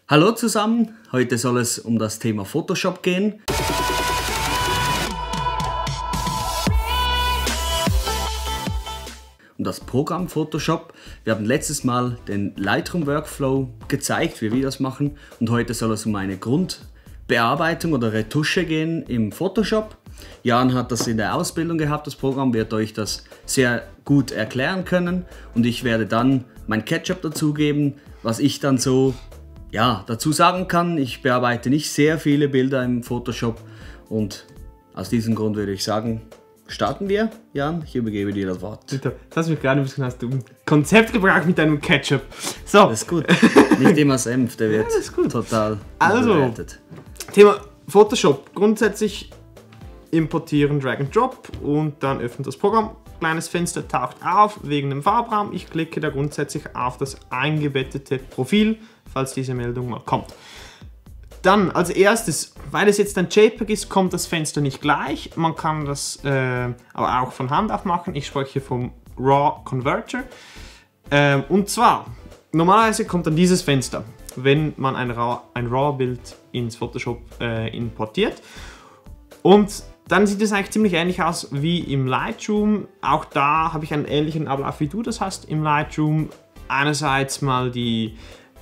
Hallo zusammen, heute soll es um das Thema Photoshop gehen. Um das Programm Photoshop. Wir haben letztes Mal den Lightroom Workflow gezeigt, wie wir das machen. Und heute soll es um eine Grundbearbeitung oder Retusche gehen im Photoshop. Jan hat das in der Ausbildung gehabt, das Programm, wird euch das sehr gut erklären können. Und ich werde dann mein Ketchup dazugeben, was ich dann so dazu sagen kann. Ich bearbeite nicht sehr viele Bilder im Photoshop und aus diesem Grund würde ich sagen, starten wir. Jan, ich übergebe dir das Wort. Das hast du mich gerade ein bisschen aus dem Konzept gebracht mit deinem Ketchup. So. Das ist gut. Nicht immer Senf, der wird total überbewertet. Thema Photoshop. Grundsätzlich importieren, Drag and Drop und dann öffnet das Programm. Kleines Fenster taucht auf wegen dem Farbraum. Ich klicke da grundsätzlich auf das eingebettete Profil, falls diese Meldung mal kommt. Dann als erstes, weil es jetzt ein JPEG ist, kommt das Fenster nicht gleich. Man kann das aber auch von Hand aufmachen. Ich spreche vom RAW Converter. Und zwar, normalerweise kommt dann dieses Fenster, wenn man ein RAW-Bild ins Photoshop importiert. Und dann sieht es eigentlich ziemlich ähnlich aus wie im Lightroom. Auch da habe ich einen ähnlichen Ablauf, wie du das hast im Lightroom. Einerseits mal den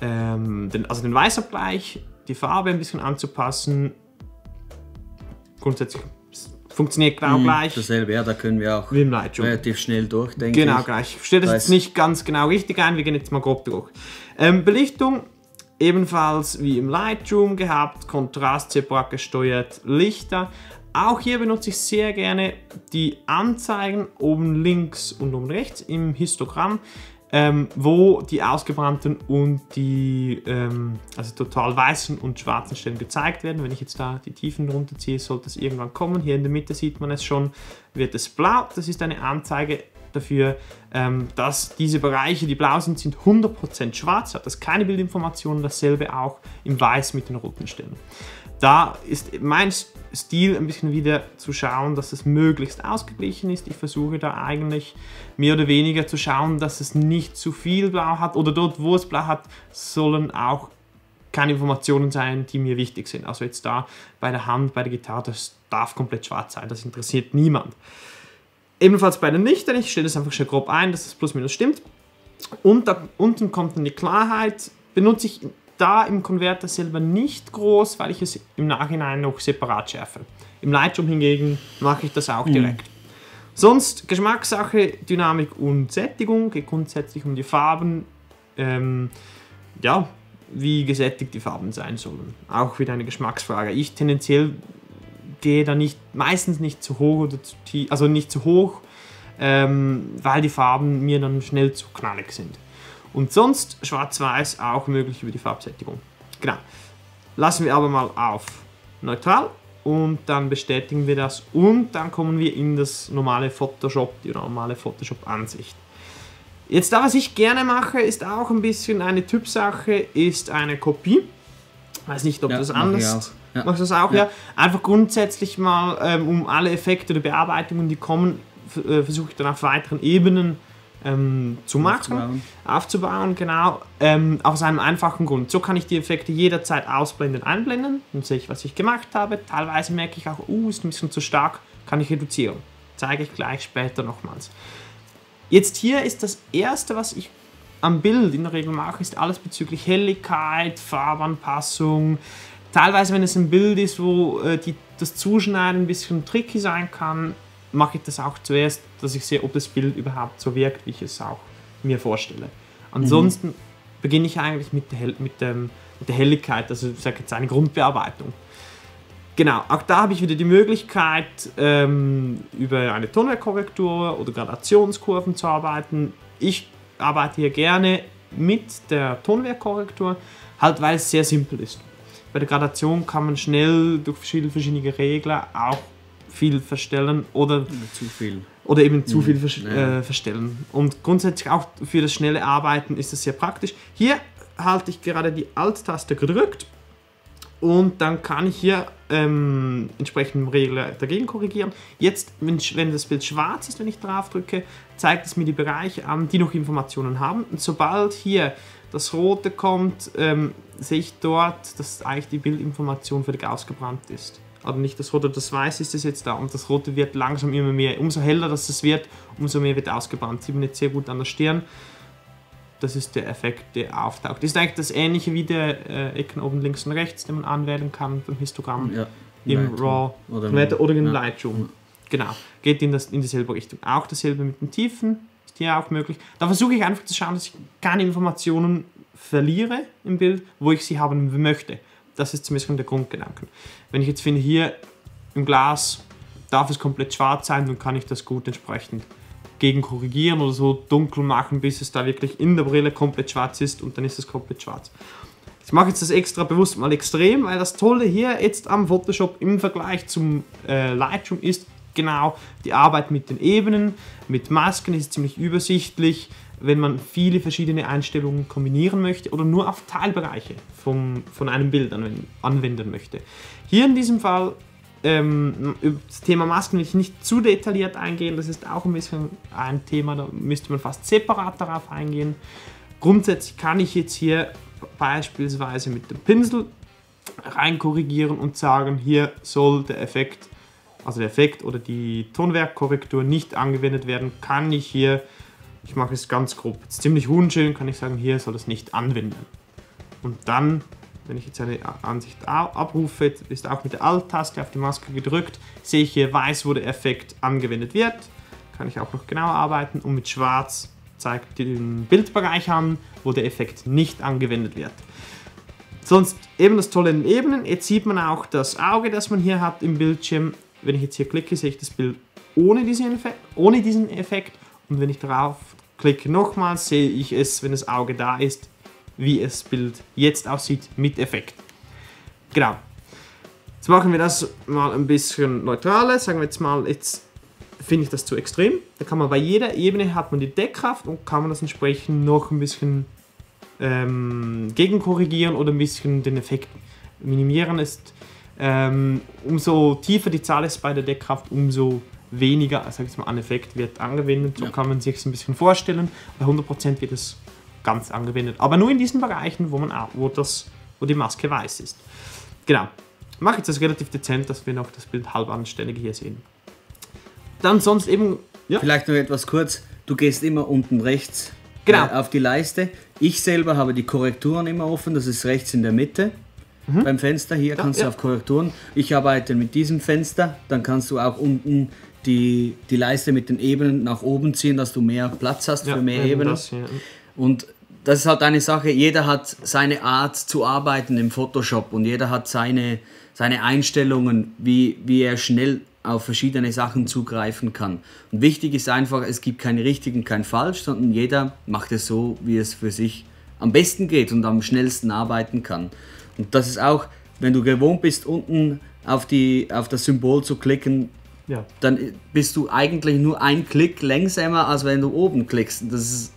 Weißabgleich, die Farbe ein bisschen anzupassen. Grundsätzlich funktioniert genau gleich. Dasselbe, ja, da können wir auch wie im Lightroom relativ schnell durch, denke ich. Genau, gleich. Ich stelle das jetzt nicht ganz genau richtig ein, wir gehen jetzt mal grob durch. Belichtung ebenfalls wie im Lightroom gehabt, Kontrast separat gesteuert, Lichter. Auch hier benutze ich sehr gerne die Anzeigen oben links und oben rechts im Histogramm, wo die ausgebrannten und die also total weißen und schwarzen Stellen gezeigt werden. Wenn ich jetzt da die Tiefen runterziehe, sollte es irgendwann kommen. Hier in der Mitte sieht man es schon, wird es blau. Das ist eine Anzeige dafür, dass diese Bereiche, die blau sind, 100% schwarz, hat das keine Bildinformationen, dasselbe auch im Weiß mit den roten Stellen. Da ist mein Stil ein bisschen wieder zu schauen, dass es möglichst ausgeglichen ist. Ich versuche da eigentlich mehr oder weniger zu schauen, dass es nicht zu viel Blau hat oder dort, wo es Blau hat, sollen auch keine Informationen sein, die mir wichtig sind. Also jetzt da bei der Hand, bei der Gitarre, das darf komplett schwarz sein, das interessiert niemand. Ebenfalls bei den Lichtern, ich stelle das einfach schon grob ein, dass das plus minus stimmt. Und da unten kommt dann die Klarheit, benutze ich da im Konverter selber nicht groß, weil ich es im Nachhinein noch separat schärfe. Im Lightroom hingegen mache ich das auch direkt. Sonst Geschmackssache, Dynamik und Sättigung, geht grundsätzlich um die Farben, wie gesättigt die Farben sein sollen. Auch wieder eine Geschmacksfrage. Ich tendenziell gehe da meistens nicht zu hoch oder zu tief, also nicht zu hoch, weil die Farben mir dann schnell zu knallig sind. Und sonst schwarz-weiß auch möglich über die Farbsättigung. Genau. Lassen wir aber mal auf neutral und dann bestätigen wir das und dann kommen wir in das normale Photoshop, die normale Photoshop-Ansicht. Jetzt da, was ich gerne mache, ist auch ein bisschen eine Typsache, ist eine Kopie. Ich weiß nicht, ob das anders... Machst du das auch? Ja. Einfach grundsätzlich mal, um alle Effekte oder Bearbeitungen, die kommen, versuche ich dann auf weiteren Ebenen zu machen, aufzubauen, genau, aus einem einfachen Grund. So kann ich die Effekte jederzeit ausblenden, einblenden, dann sehe ich, was ich gemacht habe. Teilweise merke ich auch, ist ein bisschen zu stark, kann ich reduzieren. Zeige ich gleich später nochmals. Jetzt hier ist das erste, was ich am Bild in der Regel mache, ist alles bezüglich Helligkeit, Farbanpassung. Teilweise, wenn es ein Bild ist, wo das Zuschneiden ein bisschen tricky sein kann, mache ich das auch zuerst, dass ich sehe, ob das Bild überhaupt so wirkt, wie ich es auch mir vorstelle. Ansonsten beginne ich eigentlich mit der Helligkeit, also ich sage jetzt eine Grundbearbeitung. Genau, auch da habe ich wieder die Möglichkeit, über eine Tonwerkkorrektur oder Gradationskurven zu arbeiten. Ich arbeite hier gerne mit der Tonwerkkorrektur, halt weil es sehr simpel ist. Bei der Gradation kann man schnell durch verschiedene Regler auch viel verstellen oder eben zu viel verstellen. Und grundsätzlich auch für das schnelle Arbeiten ist es sehr praktisch. Hier halte ich gerade die Alt-Taste gedrückt und dann kann ich hier entsprechend Regler dagegen korrigieren. Jetzt, wenn das Bild schwarz ist, wenn ich drauf drücke, zeigt es mir die Bereiche an, die noch Informationen haben. Und sobald hier das Rote kommt, sehe ich dort, dass eigentlich die Bildinformation völlig ausgebrannt ist. Also nicht das Rote, das Weiß ist es jetzt da und das Rote wird langsam immer mehr. Umso heller das es wird, umso mehr wird ausgebrannt. Sieht man jetzt sehr gut an der Stirn. Das ist der Effekt, der auftaucht. Das ist eigentlich das Ähnliche wie der Ecken oben links und rechts, den man anwählen kann beim Histogramm im RAW oder in Lightroom. Genau, geht in dieselbe Richtung. Auch dasselbe mit den Tiefen, ist hier auch möglich. Da versuche ich einfach zu schauen, dass ich keine Informationen verliere im Bild, wo ich sie haben möchte. Das ist zumindest der Grundgedanke. Wenn ich jetzt finde, hier im Glas darf es komplett schwarz sein, dann kann ich das gut entsprechend gegen korrigieren oder so dunkel machen, bis es da wirklich in der Brille komplett schwarz ist und dann ist es komplett schwarz. Ich mache jetzt das extra bewusst mal extrem, weil das Tolle hier jetzt am Photoshop im Vergleich zum Lightroom ist genau die Arbeit mit den Ebenen, mit Masken ist ziemlich übersichtlich, wenn man viele verschiedene Einstellungen kombinieren möchte oder nur auf Teilbereiche von einem Bild anwenden möchte. Hier in diesem Fall über das Thema Masken will ich nicht zu detailliert eingehen, das ist auch ein bisschen ein Thema, da müsste man fast separat darauf eingehen. Grundsätzlich kann ich jetzt hier beispielsweise mit dem Pinsel rein korrigieren und sagen, hier soll der Effekt oder die Tonwerkkorrektur nicht angewendet werden, kann ich hier, ich mache es ganz grob, jetzt ziemlich unschön, kann ich sagen, hier soll es nicht anwenden. Und dann, wenn ich jetzt eine Ansicht abrufe, ist auch mit der Alt-Taste auf die Maske gedrückt, sehe ich hier weiß, wo der Effekt angewendet wird, kann ich auch noch genauer arbeiten und mit Schwarz zeigt den Bildbereich an, wo der Effekt nicht angewendet wird. Sonst eben das Tolle in den Ebenen, jetzt sieht man auch das Auge, das man hier hat im Bildschirm. Wenn ich jetzt hier klicke, sehe ich das Bild ohne diesen Effekt und wenn ich darauf klicke nochmals, sehe ich es, wenn das Auge da ist, wie das Bild jetzt aussieht mit Effekt. Genau. Jetzt machen wir das mal ein bisschen neutraler, sagen wir jetzt mal, jetzt finde ich das zu extrem. Da kann man bei jeder Ebene hat man die Deckkraft und kann man das entsprechend noch ein bisschen gegenkorrigieren oder ein bisschen den Effekt minimieren. Umso tiefer die Zahl ist bei der Deckkraft, umso weniger an Effekt wird angewendet. So kann man sich es ein bisschen vorstellen. Bei 100% wird es ganz angewendet. Aber nur in diesen Bereichen, wo die Maske weiß ist. Genau. Ich mache jetzt das relativ dezent, dass wir noch das Bild halb anständig hier sehen. Dann sonst eben... Ja. Vielleicht noch etwas kurz. Du gehst immer unten rechts auf die Leiste. Ich selber habe die Korrekturen immer offen. Das ist rechts in der Mitte. Beim Fenster. Hier kannst du auf Korrekturen. Ich arbeite mit diesem Fenster. Dann kannst du auch unten die Leiste mit den Ebenen nach oben ziehen, dass du mehr Platz hast für mehr Ebenen. Und das ist halt eine Sache. Jeder hat seine Art zu arbeiten im Photoshop und jeder hat seine Einstellungen, wie er schnell auf verschiedene Sachen zugreifen kann. Und wichtig ist einfach, es gibt kein richtig und kein falsch, sondern jeder macht es so, wie es für sich am besten geht und am schnellsten arbeiten kann. Und das ist auch, wenn du gewohnt bist, unten auf das Symbol zu klicken, dann bist du eigentlich nur ein Klick langsamer, als wenn du oben klickst. Das ist,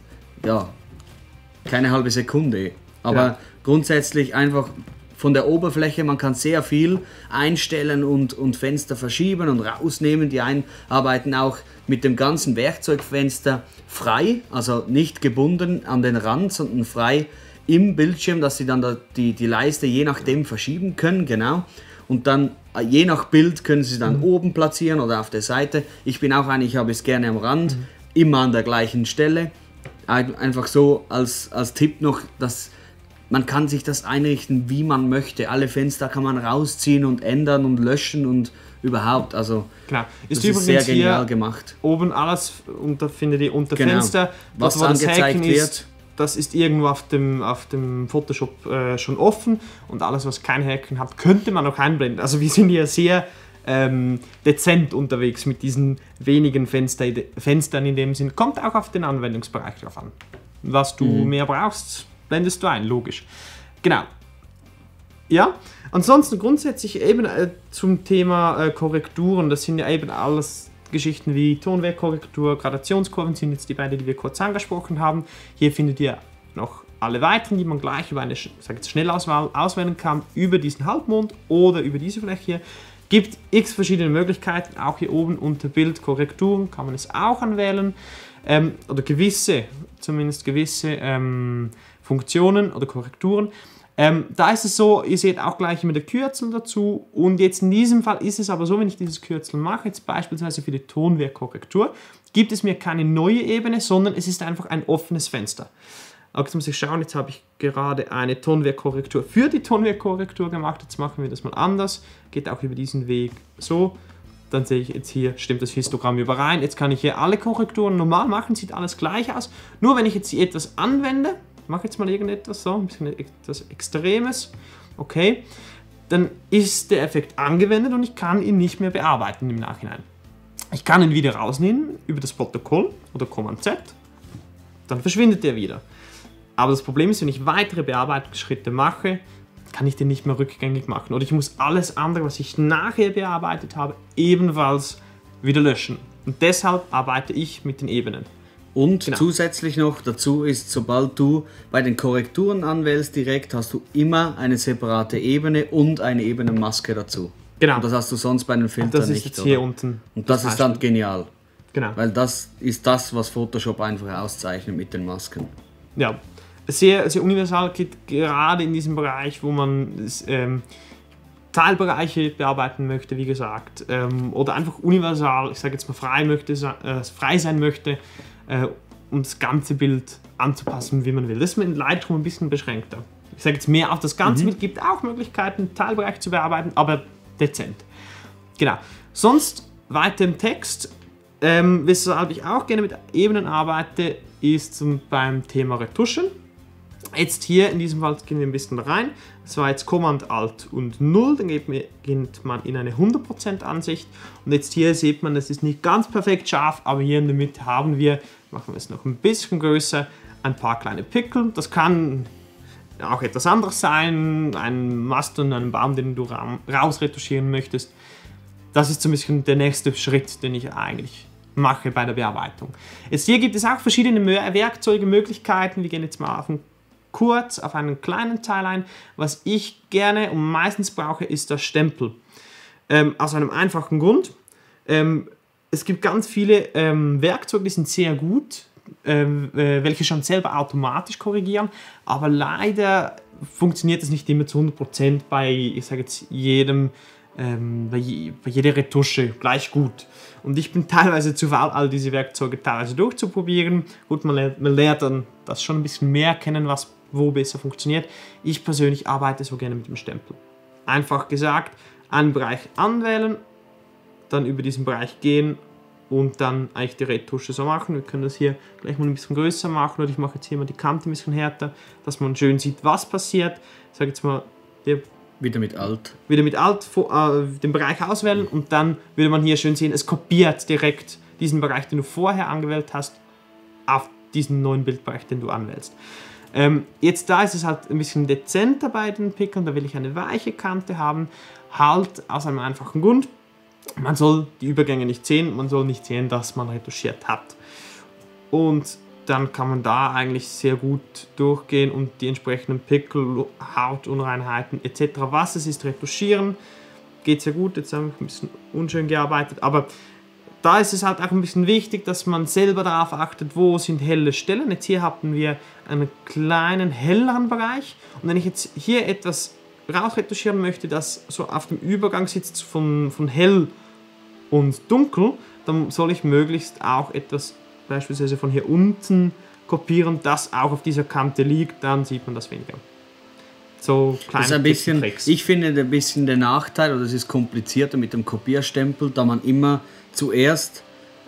keine halbe Sekunde. Aber grundsätzlich einfach von der Oberfläche, man kann sehr viel einstellen und Fenster verschieben und rausnehmen. Die einen arbeiten auch mit dem ganzen Werkzeugfenster frei, also nicht gebunden an den Rand, sondern frei im Bildschirm, dass sie dann die Leiste je nachdem verschieben können, genau. Und dann je nach Bild können sie dann oben platzieren oder auf der Seite. Ich habe es gerne am Rand, immer an der gleichen Stelle. Einfach so als Tipp noch, dass man kann sich das einrichten, wie man möchte. Alle Fenster kann man rausziehen und ändern und löschen und überhaupt. Also klar. Das ist sehr genial gemacht. Oben alles findet ihr unter Fenster. Was angezeigt wird. Das ist irgendwo auf dem Photoshop schon offen und alles, was kein Haken hat, könnte man noch einblenden. Also wir sind hier sehr dezent unterwegs mit diesen wenigen Fenstern in dem Sinn. Kommt auch auf den Anwendungsbereich drauf an. Was du mehr brauchst, blendest du ein, logisch. Genau. Ja, ansonsten grundsätzlich eben zum Thema Korrekturen, das sind ja eben alles Geschichten wie Tonwerkkorrektur, Gradationskurven sind jetzt die beiden, die wir kurz angesprochen haben. Hier findet ihr noch alle weiteren, die man gleich über eine Schnellauswahl auswählen kann, über diesen Halbmond oder über diese Fläche hier. Gibt x verschiedene Möglichkeiten, auch hier oben unter Bild Korrekturen kann man es auch anwählen. Oder zumindest gewisse Funktionen oder Korrekturen. Da ist es so, ihr seht auch gleich immer der Kürzel dazu und jetzt in diesem Fall ist es aber so, wenn ich dieses Kürzel mache, jetzt beispielsweise für die Tonwerkkorrektur, gibt es mir keine neue Ebene, sondern es ist einfach ein offenes Fenster. Aber jetzt muss ich schauen, jetzt habe ich gerade eine Tonwerkkorrektur für die Tonwerkkorrektur gemacht, jetzt machen wir das mal anders, geht auch über diesen Weg so. Dann sehe ich jetzt hier, stimmt das Histogramm überein, jetzt kann ich hier alle Korrekturen normal machen, sieht alles gleich aus, nur wenn ich jetzt hier etwas anwende, mache jetzt mal irgendetwas so, ein bisschen etwas Extremes, okay, dann ist der Effekt angewendet und ich kann ihn nicht mehr bearbeiten im Nachhinein. Ich kann ihn wieder rausnehmen über das Protokoll oder Command Z, dann verschwindet er wieder. Aber das Problem ist, wenn ich weitere Bearbeitungsschritte mache, kann ich den nicht mehr rückgängig machen. Oder ich muss alles andere, was ich nachher bearbeitet habe, ebenfalls wieder löschen. Und deshalb arbeite ich mit den Ebenen. Und zusätzlich noch dazu ist, sobald du bei den Korrekturen anwählst direkt, hast du immer eine separate Ebene und eine Ebenenmaske dazu. Genau. Und das hast du sonst bei den Filtern das ist nicht. jetzt hier unten. Und das ist dann genial. Genau. Weil das ist das, was Photoshop einfach auszeichnet mit den Masken. Ja, sehr, sehr universal, geht gerade in diesem Bereich, wo man Teilbereiche bearbeiten möchte, wie gesagt, oder einfach universal, ich sage jetzt mal frei sein möchte, um das ganze Bild anzupassen, wie man will. Das ist mit Lightroom ein bisschen beschränkter. Ich sage jetzt mehr auf das ganze Bild, gibt auch Möglichkeiten, Teilbereiche zu bearbeiten, aber dezent. Genau. Sonst weiter im Text, weshalb ich auch gerne mit Ebenen arbeite, ist beim Thema Retuschen. Jetzt hier in diesem Fall gehen wir ein bisschen rein. Das war jetzt Command Alt und 0, dann geht man in eine 100% Ansicht. Und jetzt hier sieht man, das ist nicht ganz perfekt scharf, aber hier in der Mitte haben wir, machen wir es noch ein bisschen größer, ein paar kleine Pickel. Das kann auch etwas anderes sein, ein Mast und ein Baum, den du rausretuschieren möchtest. Das ist so ein bisschen der nächste Schritt, den ich eigentlich mache bei der Bearbeitung. Jetzt hier gibt es auch verschiedene Werkzeuge, Möglichkeiten. Wir gehen jetzt mal kurz auf einen kleinen Teil ein. Was ich gerne und meistens brauche, ist das Stempel. Aus einem einfachen Grund. Es gibt ganz viele Werkzeuge, die sind sehr gut, welche schon selber automatisch korrigieren, aber leider funktioniert das nicht immer zu 100% bei, ich sage jetzt, bei jeder Retusche gleich gut. Und ich bin teilweise zu faul, all diese Werkzeuge teilweise durchzuprobieren. Gut, man lernt dann das schon ein bisschen mehr kennen, was wo besser funktioniert. Ich persönlich arbeite so gerne mit dem Stempel. Einfach gesagt, einen Bereich anwählen, dann über diesen Bereich gehen und dann eigentlich die Retusche so machen. Wir können das hier gleich mal ein bisschen größer machen oder ich mache jetzt hier mal die Kante ein bisschen härter, dass man schön sieht, was passiert. Ich sage jetzt mal, wieder mit Alt den Bereich auswählen und dann würde man hier schön sehen, es kopiert direkt diesen Bereich, den du vorher angewählt hast, auf diesen neuen Bildbereich, den du anwählst. Jetzt da ist es halt ein bisschen dezenter bei den Pickeln, da will ich eine weiche Kante haben, halt aus einem einfachen Grund. Man soll die Übergänge nicht sehen, man soll nicht sehen, dass man retuschiert hat. Und dann kann man da eigentlich sehr gut durchgehen und die entsprechenden Pickel, Hautunreinheiten etc., was es ist, retuschieren. Geht sehr gut, jetzt haben wir ein bisschen unschön gearbeitet, aber da ist es halt auch ein bisschen wichtig, dass man selber darauf achtet, wo sind helle Stellen. Jetzt hier haben wir einen kleinen, helleren Bereich und wenn ich jetzt hier etwas rausretuschieren möchte, das so auf dem Übergang sitzt von hell und dunkel, dann soll ich möglichst auch etwas beispielsweise von hier unten kopieren, das auch auf dieser Kante liegt, dann sieht man das weniger. So kleine das ist ein bisschen, Tricks. ich finde ein bisschen der Nachteil, oder es ist komplizierter mit dem Kopierstempel, da man immer zuerst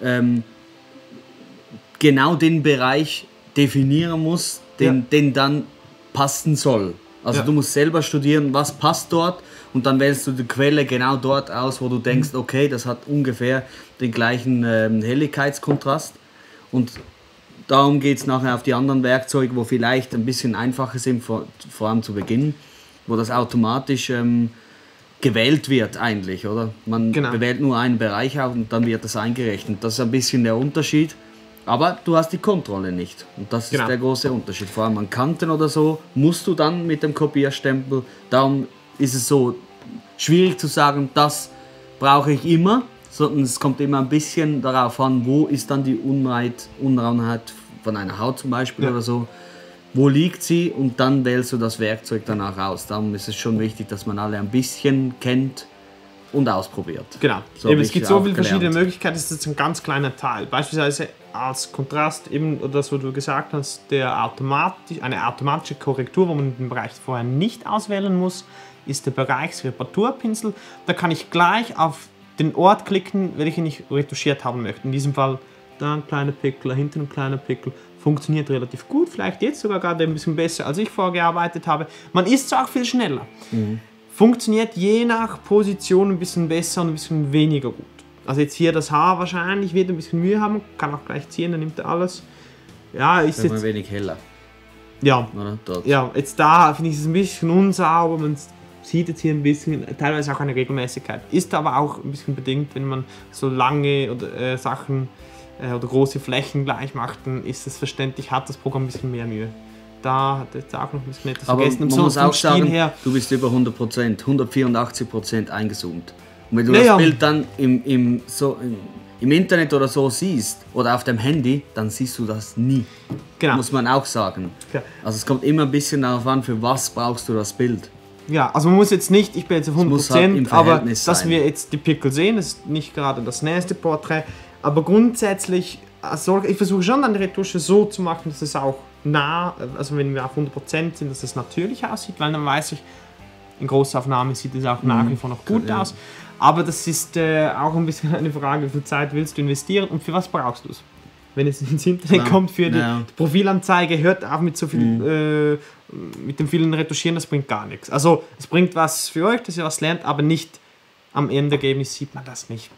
genau den Bereich definieren muss, den dann passen soll. Also du musst selber studieren, was passt dort und dann wählst du die Quelle genau dort aus, wo du denkst, okay, das hat ungefähr den gleichen Helligkeitskontrast. Und darum geht es nachher auf die anderen Werkzeuge, wo vielleicht ein bisschen einfacher sind, vor allem zu Beginn, wo das automatisch gewählt wird eigentlich, oder? Man wählt nur einen Bereich auf und dann wird das eingerechnet. Das ist ein bisschen der Unterschied. Aber du hast die Kontrolle nicht. Und das ist der große Unterschied. Vor allem an Kanten oder so musst du dann mit dem Kopierstempel. Darum ist es so schwierig zu sagen, das brauche ich immer. Sondern es kommt immer ein bisschen darauf an, wo ist dann die Unreinheit von einer Haut zum Beispiel oder so. wo liegt sie und dann wählst du das Werkzeug danach aus. Darum ist es schon wichtig, dass man alle ein bisschen kennt und ausprobiert. Genau. So Eben, habe es ich gibt so auch viele verschiedene gelernt. Möglichkeiten, das ist jetzt ein ganz kleiner Teil. Beispielsweise als Kontrast eben das, was du gesagt hast, eine automatische Korrektur, wo man den Bereich vorher nicht auswählen muss, ist der Bereichsreparaturpinsel. Da kann ich gleich auf den Ort klicken, welchen ich retuschiert haben möchte. In diesem Fall da ein kleiner Pickel, da hinten ein kleiner Pickel. Funktioniert relativ gut, vielleicht jetzt sogar gerade ein bisschen besser, als ich vorgearbeitet habe. Man ist zwar auch viel schneller. Funktioniert je nach Position ein bisschen besser und ein bisschen weniger gut. Also jetzt hier das Haar wahrscheinlich wird ein bisschen Mühe haben, kann auch gleich ziehen, dann nimmt er alles. Ja, ist Ist ein jetzt... wenig heller, Ja, oder? Dort. ja, jetzt da finde ich es ein bisschen unsauber, man sieht jetzt hier ein bisschen, teilweise auch eine Regelmäßigkeit. Ist aber auch ein bisschen bedingt, wenn man so lange oder Sachen oder große Flächen gleich macht, dann ist es verständlich, hat das Programm ein bisschen mehr Mühe. Da hat jetzt auch noch ein bisschen etwas Aber vergessen. man So muss vom auch Stil sagen, her, du bist über 100%, 184% eingezoomt. Und wenn du Ja, das ja. Bild dann im Internet oder so siehst oder auf dem Handy, dann siehst du das nie. genau. Muss man auch sagen. Ja. Also es kommt immer ein bisschen darauf an, für was brauchst du das Bild. Ja, also man muss jetzt nicht, ich bin jetzt auf 100%, muss halt im aber Verhältnis dass sein. wir jetzt die Pickel sehen, ist nicht gerade das nächste Porträt, aber grundsätzlich, also ich versuche schon dann die Retusche so zu machen, dass es auch nah, also wenn wir auf 100% sind, dass es natürlich aussieht, weil dann weiß ich, in Großaufnahme sieht es auch nach wie vor noch gut ja. aus, aber das ist auch ein bisschen eine Frage, wie viel Zeit willst du investieren und für was brauchst du es? Wenn es ins Internet Ja. kommt für die Ja. Profilanzeige, hört auf mit so viel, mit dem vielen Retuschieren, das bringt gar nichts. Also es bringt was für euch, dass ihr was lernt, aber nicht am Endergebnis sieht man das nicht.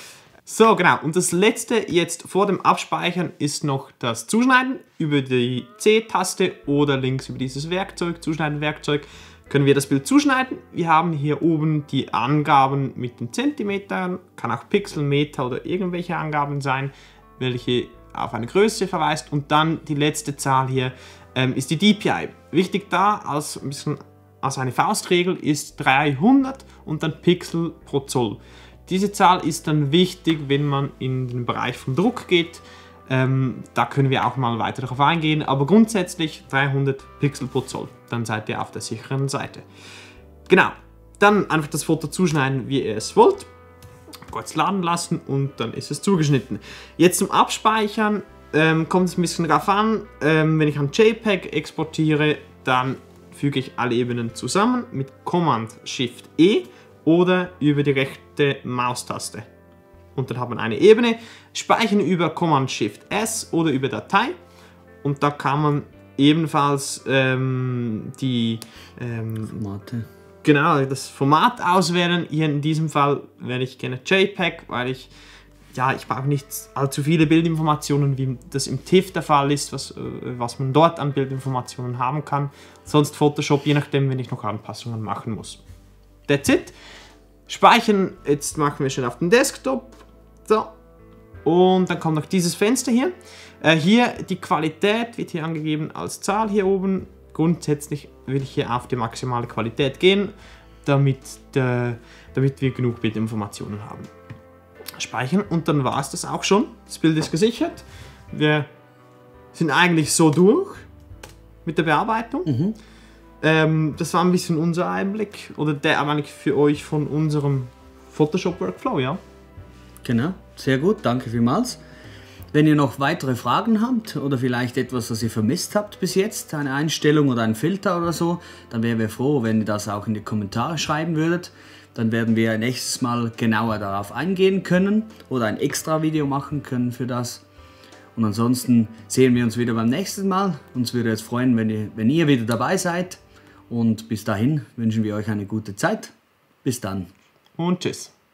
So, genau. Und das letzte jetzt vor dem Abspeichern ist noch das Zuschneiden über die C-Taste oder links über dieses Werkzeug, Zuschneiden-Werkzeug, können wir das Bild zuschneiden. Wir haben hier oben die Angaben mit den Zentimetern, kann auch Pixel, Meter oder irgendwelche Angaben sein, welche auf eine Größe verweist. Und dann die letzte Zahl hier ist die DPI. Wichtig da, als ein bisschen als eine Faustregel, ist 300 und dann Pixel pro Zoll. Diese Zahl ist dann wichtig, wenn man in den Bereich vom Druck geht. Da können wir auch mal weiter darauf eingehen, aber grundsätzlich 300 Pixel pro Zoll. Dann seid ihr auf der sicheren Seite. Genau, dann einfach das Foto zuschneiden, wie ihr es wollt. Kurz laden lassen und dann ist es zugeschnitten. Jetzt zum Abspeichern kommt es ein bisschen darauf an. Wenn ich ein JPEG exportiere, dann füge ich alle Ebenen zusammen mit Command-Shift-E oder über die rechte Maustaste. Und dann hat man eine Ebene. Speichern über Command-Shift-S oder über Datei. Und da kann man ebenfalls die Formate. genau, das Format auswählen. Hier in diesem Fall wähle ich gerne JPEG, weil ich brauche nicht allzu viele Bildinformationen, wie das im TIFF der Fall ist, was man dort an Bildinformationen haben kann. Sonst Photoshop, je nachdem, wenn ich noch Anpassungen machen muss. That's it. Speichern, jetzt machen wir schon auf dem Desktop. So. Und dann kommt noch dieses Fenster hier. Hier die Qualität wird hier angegeben als Zahl hier oben. Grundsätzlich will ich hier auf die maximale Qualität gehen, damit wir genug Bildinformationen haben. Speichern und dann war es das auch schon. Das Bild ist gesichert. Wir sind eigentlich so durch mit der Bearbeitung. Das war ein bisschen unser Einblick oder der eigentlich für euch von unserem Photoshop-Workflow, ja? Genau, sehr gut, danke vielmals. Wenn ihr noch weitere Fragen habt oder vielleicht etwas, das ihr vermisst habt bis jetzt, eine Einstellung oder ein Filter oder so, dann wären wir froh, wenn ihr das auch in die Kommentare schreiben würdet. Dann werden wir nächstes Mal genauer darauf eingehen können oder ein extra Video machen können für das. Und ansonsten sehen wir uns wieder beim nächsten Mal. Uns würde es freuen, wenn ihr wieder dabei seid. Und bis dahin wünschen wir euch eine gute Zeit. Bis dann. Und tschüss.